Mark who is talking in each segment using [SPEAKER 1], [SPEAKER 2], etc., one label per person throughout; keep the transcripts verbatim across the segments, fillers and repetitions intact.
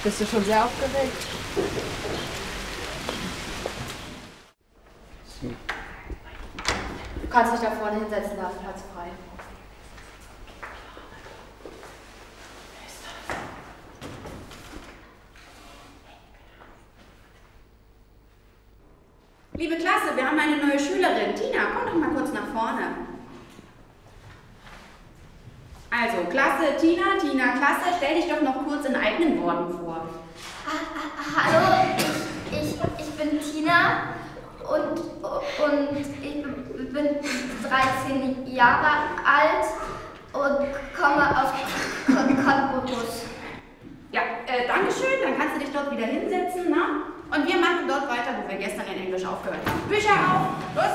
[SPEAKER 1] Bist du schon sehr aufgeregt? Du kannst dich da vorne hinsetzen, da ist Platz frei.
[SPEAKER 2] Liebe Klasse, wir haben eine neue Schülerin. Tina, komm doch mal kurz nach vorne. Also, Klasse, Tina, Tina, Klasse, stell dich doch noch kurz in eigenen Worten vor.
[SPEAKER 3] Hallo, ich, ich, ich bin Tina und, und ich bin dreizehn Jahre alt und komme aus Cottbus.
[SPEAKER 2] Ja, äh, danke schön, dann kannst du dich dort wieder hinsetzen, ne? Und wir machen dort weiter, wo wir gestern in Englisch aufgehört haben. Bücher auf, los!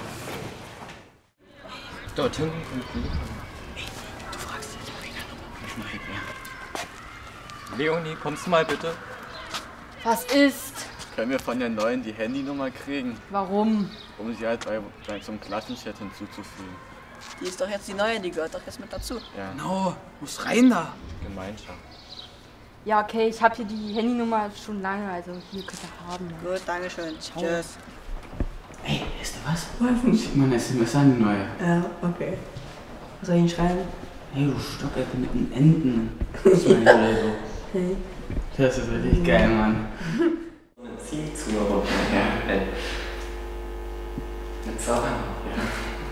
[SPEAKER 4] Dorthin.
[SPEAKER 5] Du fragst die Leonina-Nummer. Ich mach nicht mehr.
[SPEAKER 4] Leonie, kommst du mal bitte?
[SPEAKER 1] Was ist?
[SPEAKER 4] Können wir von der neuen die Handynummer kriegen?
[SPEAKER 1] Warum?
[SPEAKER 4] Um sie halt bei, bei zum Klassenchat hinzuzufügen.
[SPEAKER 6] Die ist doch jetzt die neue, die gehört doch jetzt mit dazu.
[SPEAKER 4] Ja.
[SPEAKER 5] No, muss rein da.
[SPEAKER 4] Gemeinschaft.
[SPEAKER 1] Ja, okay, ich habe hier die Handynummer schon lange, also hier könnt ihr haben. Ja.
[SPEAKER 6] Gut, danke schön. Tschüss.
[SPEAKER 5] Ey, weißt du was? Schick mal eine S M S an, die neue.
[SPEAKER 6] Ja, okay. Was soll ich Ihnen schreiben?
[SPEAKER 5] Hey, du Stockecke mit den Enden. Das ist mein oder so.
[SPEAKER 6] Hey.
[SPEAKER 5] Das ist richtig geil, Mann.
[SPEAKER 4] Zieh zu, aber ja, ey. Mit Sachen. Ja.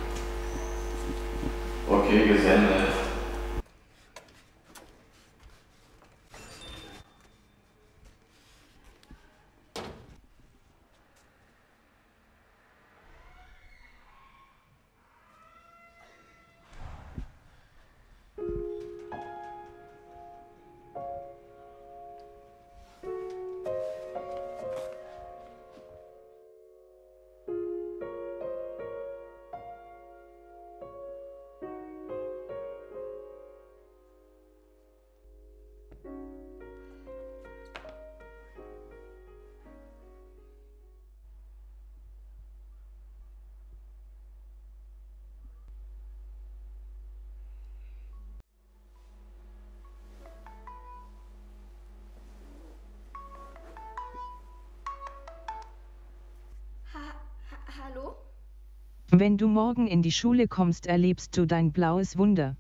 [SPEAKER 4] Okay, gesendet.
[SPEAKER 3] Hallo?
[SPEAKER 7] Wenn du morgen in die Schule kommst, erlebst du dein blaues Wunder.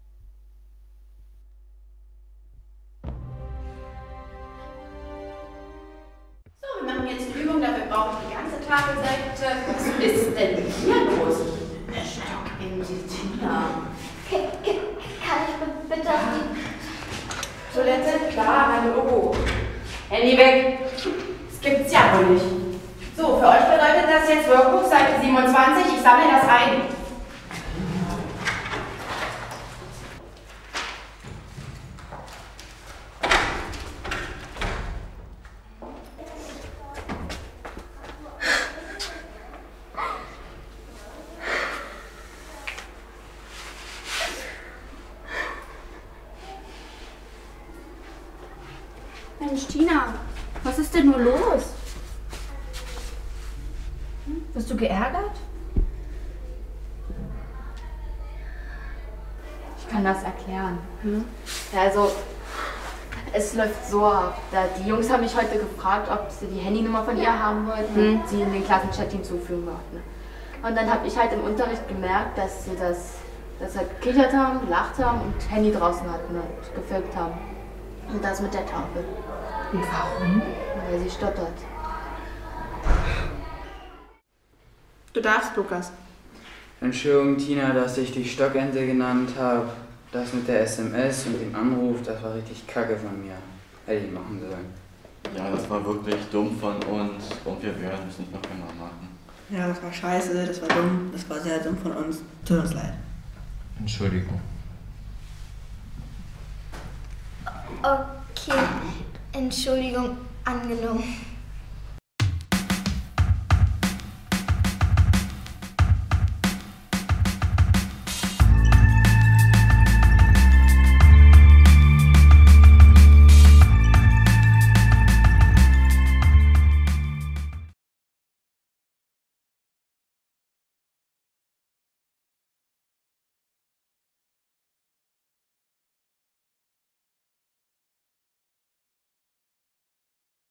[SPEAKER 2] So, wir machen jetzt eine Übung, dafür brauche ich die ganze Tafelseite. Was ist denn hier los? Stock in die Tina.
[SPEAKER 3] Kann ich bitte auf die
[SPEAKER 2] Toilette? Klar, mein Logo. Handy weg. Das gibt's ja wohl nicht. So, für euch bedeutet das jetzt Workbook, Seite siebenundzwanzig. Ich sammle das ein. Mensch, Tina, was ist denn nur los? Hm? Bist du geärgert?
[SPEAKER 1] Ich kann das erklären. Hm? Also, es läuft so ab. Da die Jungs haben mich heute gefragt, ob sie die Handynummer von ihr haben wollten Hm. und sie in den Klassenchat hinzufügen wollten. Und dann habe ich halt im Unterricht gemerkt, dass sie das, dass sie halt gekichert haben, gelacht haben und Handy draußen hatten und gefilmt haben. Und das mit der Tafel.
[SPEAKER 6] Und warum?
[SPEAKER 1] Weil sie stottert.
[SPEAKER 6] Du darfst, Lukas.
[SPEAKER 5] Entschuldigung, Tina, dass ich dich Stockente genannt habe. Das mit der S M S und dem Anruf, das war richtig kacke von mir. Hätte ich machen sollen.
[SPEAKER 4] Ja, das war wirklich dumm von uns und wir werden es nicht noch einmal machen.
[SPEAKER 6] Ja, das war scheiße, das war dumm, das war sehr dumm von uns. Tut uns leid.
[SPEAKER 4] Entschuldigung.
[SPEAKER 3] Okay, Entschuldigung, angenommen.